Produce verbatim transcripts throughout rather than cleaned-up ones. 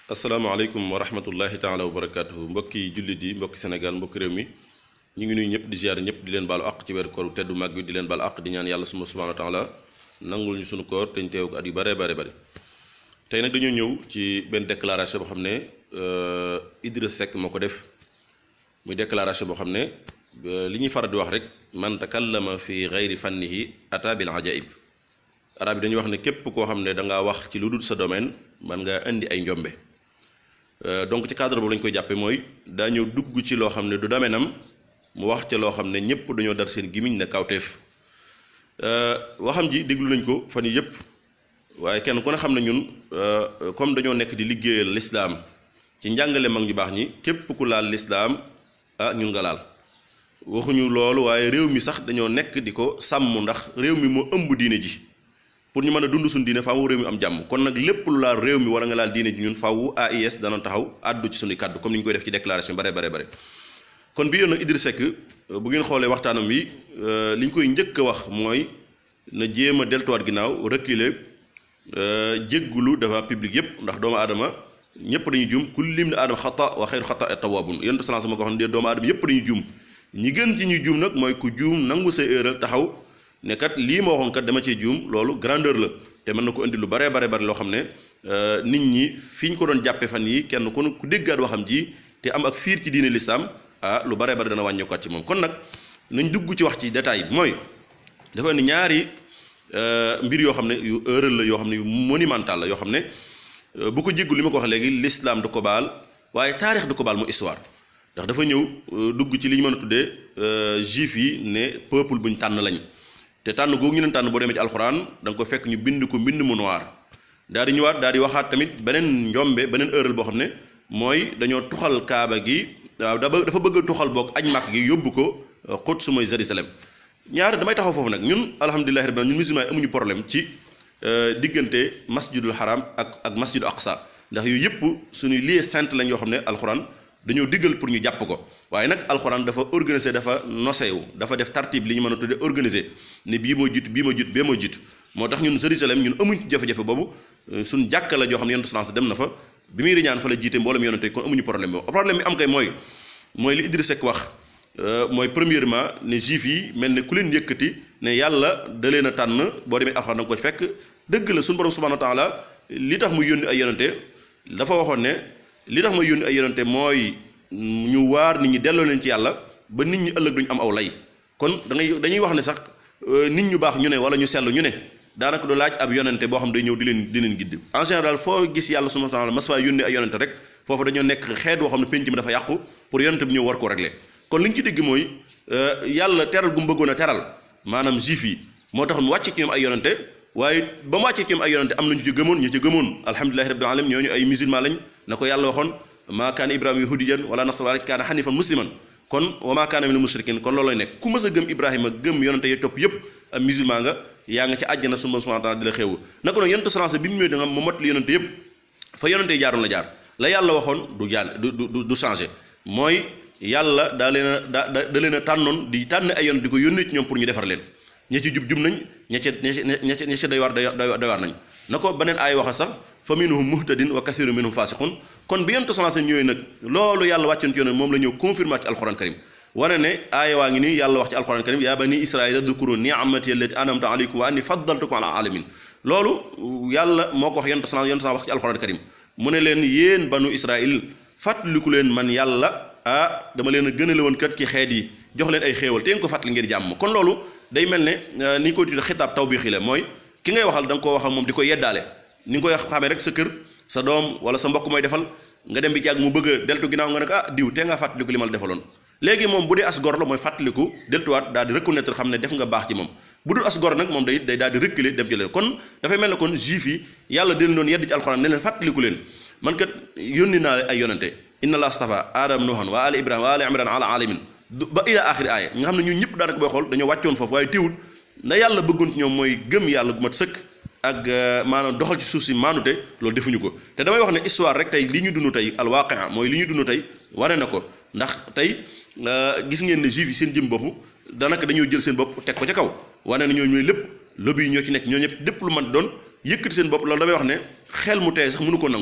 asalaamaaleykum wa rahmatullahi taala wa barakaatuhu mbokki jullit yi mbokki Sénégal mbokki réew mi ñu ngi nuyu ñëpp di ziar ñëpp di leen baalu àq ci weeru koor teddu mag bi di leen baalu àq di ñaan yàlla suma subhaanahu wa taala nangul ñu sunu koor te ñu teew ko at yu bare bare bare tey nag dañoo ñëw ci benn déclaration boo xam ne Idriss Seck moo ko def muy déclaration boo xam ne li ñuy faral di wax rek man takallama fi gayri fannihi ata bil ajaib arab yi dañuy wax ne képp koo xam ne da ngaa wax ci lu dul sa domaine man nga indi ay njombe donc ci cadre boobu lañ koy jàppe mooy daa ñëw dugg ci loo xam ne du domaine am mu wax ca loo xam ne ñëpp dañoo dar seen gimiñ ne kawteef waxam ji déglu nañ ko fan yii yëpp waaye kenn ku ne xam ne ñun comme dañoo nekk di liggéeyal lislaam ci njàngale mag ñu baax ñi képp ku laal lislaam ah ñun nga laal waxuñu loolu waaye réew mi sax dañoo nekk di ko sàmm ndax réew mi moo ëmb diine ji pour ñu mën a dund suñu diine faaw réew mi am jàmm kon nag lépp lu laal réew mi wala nga laal diine ji ñun faaw A I S dana taxaw àddu ci suñuy kàddu comme ni ñu koy def ci déclaration bare bare bare kon bi yoon nag Idriss Seck bu ngeen xoolee waxtaanam wi li ñu koy njëkk a wax mooy na jéem a deltuwaat ginnaaw reculer jéggulu devant public yëpp ndax doomu aadama ñëpp dañuy juum kullu lim ne aadama xata wa xayru xata at-tawwabun yonent sallallahu alayhi wasallam ma ko wax ne doomu aadama yëpp dañuy juum ñi gën ci ñuy juum nag mooy ku juum nangu say erreur taxaw ne kat lii ma waxoon kat dama cee juum loolu grandeur la te mën na ko indi lu bare bare bare loo xam ne nit ñi fi ñu ko doon jàppe fan yi kenn ku ku déggaat waxam ji te am ak fiir ci diine lislaam ah lu bare bare dana wàññeekuwaat ci moom kon nag nañ dugg ci wax ci détail mooy dafa indi ñaari mbir yoo xam ne yu erreur la yoo xam ne yu monumental la yoo xam ne bu ko jéggu li ma ko wax léegi l'islam du ko baal waaye taarix du ko baal mu histoire ndax dafa ñëw dugg ci li ñu mën a tuddee juif yi ne peuple buñ tànn lañ te tànn googu ñu leen tànn boo demee ci alxuraan da nga ko fekk ñu bind ko mbind mu noir daal di ñëwaat daal di waxaat tamit beneen njombe beneen erreur boo xam ne mooy dañoo tuxal kaaba gi waaw dafa bëgg a tuxal boog aj màkk gi yóbbu ko Quds mooy Jérusalem ñaar damay taxaw foofu nag ñun alhamdulillahi rabbil ñun musulman yi amuñu problème ci diggante masjidul haram ak ak masjidul aqsa ndax yooyu yëpp suñuy lieu saint lañ yoo xam ne alxuraan dañoo diggal pour ñu jàpp ko waaye nag alxuraan dafa organiser dafa nosewu dafa def tartib li ñu mën a tuddee organiser ne bii moo jiitu bii moo jiitu bee moo jiitu moo tax ñun Jérusalem ñun amuñ ci jafe-jafe boobu suñ jàkka la joo xam ne yonent sallallahu dem na fa bi muy riñaan fa la jiite mboolem yonente kon amuñu problème boobu problème bi am kay mooy mooy li Idriss Seck wax mooy premièrement ne juif yi mel ne ku leen yëkkati ne yàlla da leen a tànn boo demee alxuraan da nga ko fekk dëgg la suñu borom subhanahu wa taala li tax muy yónni ay yonente dafa waxoon ne li tax may yónni ay yonente mooy ñu waar nit ñi delloo leen ci yàlla ba nit ñi ëllëg duñu am aw lay kon da ngay dañuy wax ne sax nit ñu baax ñu ne wala ñu sell ñu ne daanaka du laaj ab yonente boo xam day ñëw di leen di leen gidd en général foo gis yàlla subhanahu wa ta'ala mas faa yónni ay yonente rek foofu dañoo nekk xeet boo xam ne penc mi dafa yàqu pour yonente bi ñëw war ko régler kon li ñu ci dégg mooy yàlla teral gu mu bëggoon a teral maanaam juif yi moo tax mu wàcce ci ñoom ay yonente waaye ba mu wàccee ci ñoom ay yonente am na ñu ci gëmoon ñu ci gëmoon alhamdulillahi rabbil alamin ñooñu ay musulman lañ na ko yàlla waxoon maa kaana ibrahima yahudiyan wala nasrani kaana hanifan musliman kon wa maa kaana minal mushrikin kon loolooy nekk ku mës a gëm ibrahima gëm yonente yo topp yëpp am musulman nga yaa nga ci àjjana suma subhanahu wa ta'ala di la xewu naka noonu yonente sallallahu bi mu ñëwee da nga ma mottali yonente yëpp fa yonente yi jaaroon la jaar la yàlla waxoon du jaar du du du changé mooy yàlla daa leen a da da leen a tànnoon di tànn ay yonente di ko yónnee ci ñoom pour ñu defar leen ña ci jub jub nañ ña ca ña ca ña ca doy waar doy waar nañ na ko beneen aay waxa sax fa minhum muhtadin wa kathiru minhum fasiqun kon bi yonent sallallahu alayhi wasallam ñëwee nag loolu yàlla wàccoon ci yoon moom la ñëw confirmer ci alquran karim wane ne aaya waa ngi nii yàlla wax ci alquran karim yaa bani israila dhkuru ni'mati allati an'amtu alaykum wa anni faddaltukum ala alamin loolu yàlla moo ko wax yonent sallallahu alayhi wasallam wax ci alquran karim mu ne leen yéen banu israil fàttaliku leen man yàlla ah dama leen a gënale woon kat ci xeet yi jox leen ay xéewal te ngeen ko fàttali ngir jàmm kon loolu day mel ne ni ñu koy tuddee xitaab tawbiixi la mooy ki ngay waxal da nga koo waxal moom di ko yeddaale ni nga koy xamee rek sa kër sa doom wala sa mbokk mooy defal nga dem bi jàgg mu bëgg a deltu ginnaaw nga ne ko ah diw te nga fàttaliku li ma la defaloon léegi moom bu dee as gor la mooy fàttaliku deltuwaat daal di reconnaître xam ne def nga baax ci moom bu dul as gor nag moom day day daal di reculer dem ci leen kon dafay mel ne kon juif yi yàlla del doon yedd ci alxuraan ne leen fàttaliku leen man kat yónni naa ay yonente inna allah astafa adam nuhan wa ali ibrahima wa ali imran ala alamin ba ila axiri aaya nga xam ne ñun ñëpp daanaka booy xool dañoo wàccoon foofu waaye téewul na yàlla bëggoon ci ñoom mooy gëm yàlla gu mat sëkk ak maanaam doxal ci suuf si maanute loolu defuñu ko te damay wax ne histoire rek tey li ñu dund tey alwaqia mooy li ñu dund tey wane na ko ndax tey gis ngeen ne juif yi seen jëm bopp daanaka dañoo jël seen bopp teg ko ca kaw wane na ñoo ñooy lépp lobby yi ñoo ci nekk ñoo ñëpp lépp lu man doon yëkkati seen bopp loolu damay wax ne xel mu tey sax mënu ko nangu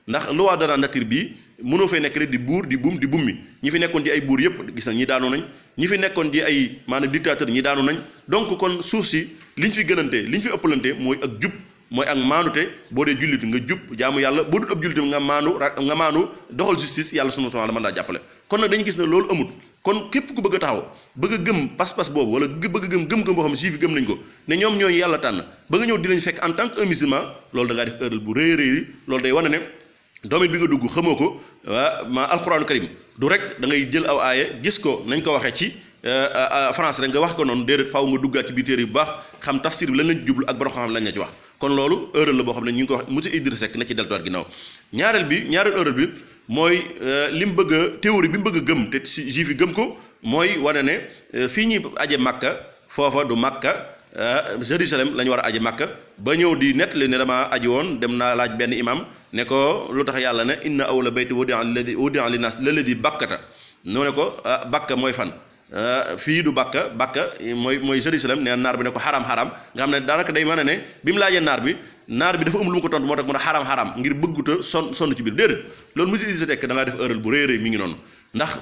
ndax loi de la nature bii mënoo fay nekk rek di buur di buum di bummi ñi fi nekkoon di ay buur yëpp gis nañ ñi daanu nañ ñi fi nekkoon di ay maanaam dictateur ñi daanu nañ donc kon suuf si liñ fi gënante liñ fi ëppalante mooy ak jub mooy ak maanute boo dee jullit nga jub jaamu yàlla boo dul ab jullit nga maanu nga maanu doxal justice yàlla subhanahu wa ta'ala mën laa jàppale kon nag dañu gis ne loolu amut kon képp ku bëgg a taxaw bëgg a gëm pas-pas boobu wala bëgg a gëm gëm-gëm boo xam ne juif yi gëm nañ ko ne ñoom ñooñu yàlla tànn ba nga ñëw di lañ fekk en tant que un musulman loolu da ngaa def erreur bu rëy rëy loolu day wane ne domaine bi nga dugg xamoo ko waa ma alxuraanu karim du rek da ngay jël aw aaya gis ko nañ ko waxee ci France rek nga wax ko noonu déedéet faaw nga duggaat ci biir téere bu baax xam tafsir bi lan lañ jublu ak borom xam lañ la ci wax kon loolu erreur la boo xam ne ñu ngi ko wax monsieur Idriss Seck na ci deltuwaat ginnaaw ñaareel bi ñaareel erreur bi mooy li mu bëgg a théorie bi mu bëgg a gëm te si juif yi gëm ko mooy wane ne fii ñuy aje Makka foofa du Makka Jérusalem la ñu war a aji Makka ba ñëw di nettali ne dama aji woon dem naa laaj benn imam ne ko lu tax yàlla ne inna awwala bayti wudi'a lilladi wudi'a linnaas lalladi bakkata noo ne ko bakka mooy fan fii du bakka bakka mooy mooy Jérusalem ne naar bi ne ko xaram xaram nga xam ne daanaka day mën a ne bi mu laajee naar bi naar bi dafa am lu mu ko tontu moo tax mu ne xaram xaram ngir bëgguta son sonn ci biir déedéet loolu mu si tekk da ngaa def erreur bu rëy rëy mi ngi noonu ndax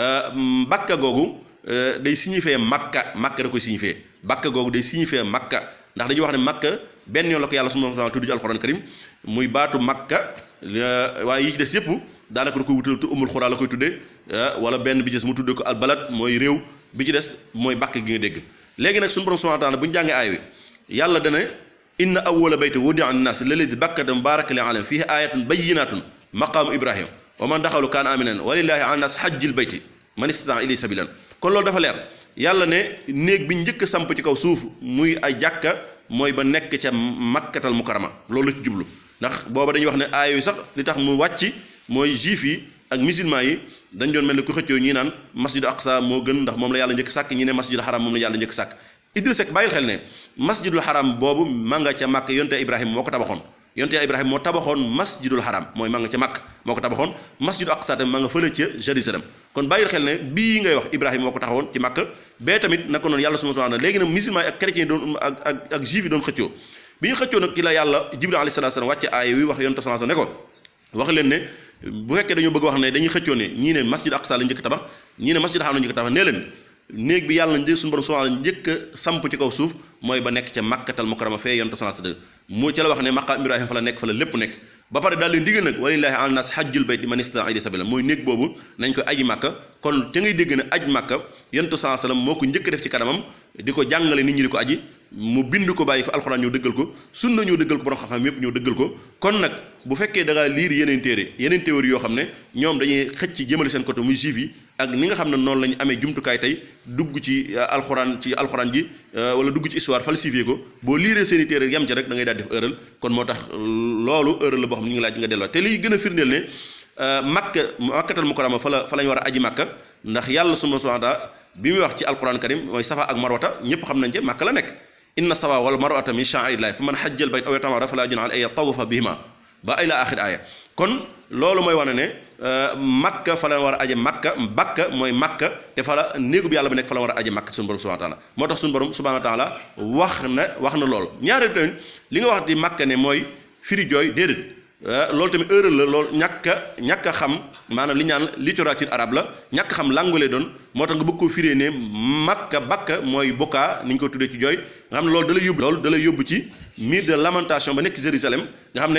bakka googu day signifier makka makka da koy signifier bakka googu day signifier makka ndax dañuy wax ne makka benn yoon la ko yàlla subhanahu wa ta'ala tudd ci alxuraan karim muy baatu makka waaye yi ci des yëpp daanaka da koy wutal tu umul xuraa la koy tuddee wala benn bi ci des mu tuddee ko al balad mooy réew bi ci des mooy bakka gi nga dégg léegi nag suñu borom subhanahu wa ta'ala bu ñu jàngee aay wi yàlla dana inna awwala bayti wudi'a linnaas lalladhi bakkata mubaarakan lil aalamiin fiihi aayatun bayyinaatun maqaamu ibrahima wa man daxalu kaana aaminan wa lillaahi ala nnaasi hajjul bayti man istata'a ilayhi sabiilan kon loolu dafa leer yàlla ne néeg bi njëkk a samp ci kaw suuf muy ay jàkka mooy ba nekk ca makkatal mukarrama loolu la ci jublu ndax booba dañuy wax ne aay yooyu sax li tax mu wàcc mooy juif yi ak musulman yi dañ doon mel ne ku xëccoo ñii naan masjidu aqsa moo gën ndax moom la yàlla njëkk sàkk ñi ne masjidul haram moom la yàlla njëkk sàkk Idriss Seck bàyyil xel ne masjidul haram boobu ma nga ca màkk yonte Ibrahima moo ko tabaxoon yonte Ibrahima moo tabaxoon masjidul haram mooy ma nga ca màkk moo ko tabaxoon masjidu aqsa tamit ma nga fële ca Jérusalem kon bàyyil xel ne bii ngay wax Ibrahima moo ko taxawoon ci màkk bee tamit naka noonu yàlla subhanahu wa ta'ala léegi nag musulman yi ak chrétien doon ak ak ak juif yi doon xëccoo bi ñu xëccoo nag ci la yàlla Jibril alayhi salaatu salaam wàcce aaya wi wax yonte sallallahu alayhi wasallam ne ko wax leen ne bu fekkee dañoo bëgg wax ne dañuy xëccoo ne ñii ne masjid aqsa la njëkk tabax ñii ne masjid haram la njëkk tabax nee leen néeg bi yàlla njëkk suñu borom subhanahu wa ta'ala njëkk a samp ci kaw suuf mooy ba nekk ca makkatal mukarrama fee yonte sallallahu alayhi wasallam mu ca la wax ne maqaam Ibrahima fa la nekk fa la lépp nekk ba pare daal leen digal nag walillaahi ala naas hajjul bayti man istata'a ilayhi sabiila mooy néeg boobu nañ ko aji màkka kon te ngay dégg ne aj màkka yonte sallallahu alayhi wasallam moo ko njëkk def ci kanamam di ko jàngale nit ñi di ko aji mu bind ko bàyyi ko alxuraan ñëw dëggal ko sunna ñëw dëggal ko borom xam-xam yépp ñëw dëggal ko kon nag bu fekkee da ngaa liir yeneen téere yeneen théorie yoo xam ne ñoom dañuy xëcc jëmale seen côté muy juif yi ak ni nga xam ne noonu la ñu amee jumtukaay tey dugg ci alxuraan ci alxuraan ji wala dugg ci histoire falsifié ko boo liiree seen i téere yam ci rek da ngay daal def erreur kon moo tax loolu erreur la boo xam ne ñu ngi laaj nga delluwaat te liy gën a firndeel ne makka makkatal mukarrama fa la fa la ñu war a aji makka ndax yàlla subhaanahu wa ta'aala bi muy wax ci alxuraan karim mooy safa ak marwata ñëpp xam nañ ci makka la nekk inna safa wal marwata min sha'a'irillaahi fa man hajjal bayta aw i'tamara falaa junaaha alayhi an yatawafa bihima ba ila axir aaya kon loolu mooy wane ne makka fa la war a aje makka bakka mooy makka te fa la néegu bi yàlla bi nekk fa la war a aje makka suñu borom subhanahu wa ta'ala moo tax suñu borom subhanahu wa ta'ala wax na wax na loolu ñaareel tamit li nga wax di makka ne mooy firi jooy déedéet loolu tamit erreur la loolu ñàkk a ñàkk a xam maanaam li ñaan littérature arabe la ñàkk a xam langue lay doon moo tax nga bëgg koo firee ne makka bakka mooy bokkaa ni ñu ko tuddee ci jooy nga xam ne loolu da lay yóbbu loolu da lay yóbbu ci mur de lamentation ba nekk Jérusalem nga xam ne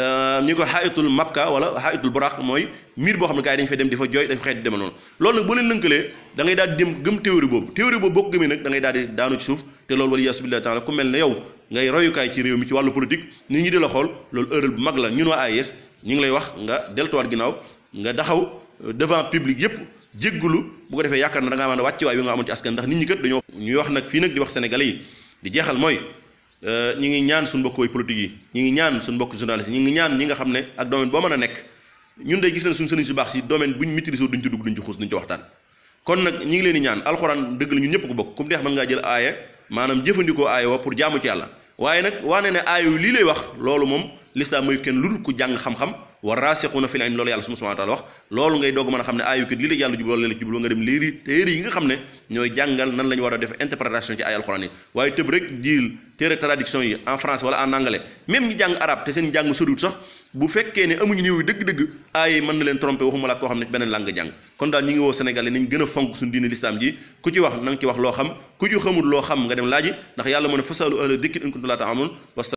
ñu ko xaayitul mabka wala xaayitul buraq mooy mur boo xam ne gars yi dañu fay dem di fa jooy dafa xeet di deme noonu loolu nag boo leen lënkalee da ngay daal di dem gëm théorie boobu théorie boobu boo ko gëmee nag da ngay daal di daanu ci suuf te loolu wala yaasu billahi taala ku mel ne yow ngay royukaay ci réew mi ci wàllu politique nit ñi di la xool loolu erreur bu mag la ñun waa A I S ñu ngi lay wax nga deltuwaat ginnaaw nga daxaw devant public yépp jéggulu bu ko defee yaakaar na da ngaa mën a wàcc waay wi nga amoon ci askan ndax nit ñi kat dañoo ñuy wax nag fii nag di wax sénégalais yi di jeexal mooy ñi ngi ñaan suñu mbokk way politique yi ñi ngi ñaan suñu mbokk journaliste yi ñi ngi ñaan ñi nga xam ne ak domaine boo mën a nekk ñun day gis nañ suñu sëriñ su baax si domaine buñ maîtriser duñ ci dugg duñ ci xuus duñ ci waxtaan kon nag ñi ngi leen di ñaan alxuraan dëgg la ñun ñëpp ko bokk comme deex mën ngaa jël aaya maanaam jëfandikoo aaya wa pour jaamu ci yàlla waaye nag waane ne aaya yu lii lay wax loolu moom lislaam mooy kenn lu dul ku jàng xam-xam wa raasixuuna fil ilmi loolu yàlla subhaanahu wa taala wax loolu ngay doog mën a xam ne aaya yu kat lii la yàlla jublu loolu la jublu nga dem léeri téere yi nga xam ne ñooy jàngal nan la ñu war a def interprétation ci ay alxuraan yi waaye tëb rek jiil téere traduction yi en français wala en anglais même ñi jàng arabe te seen jàng soriwut sax bu fekkee ne amuñu niveau bi dëgg-dëgg ay mën na leen tromper waxuma la koo xam ne beneen langue jàng kon daal ñi ngi woo Sénégalais nañ gën a fonk suñu diine l'islam ji ku ci wax na nga ci wax loo xam ku ci xamul loo xam nga dem laaji ndax yàlla mën a fasalu ahla dikri in kuntum laa ta'lamuun.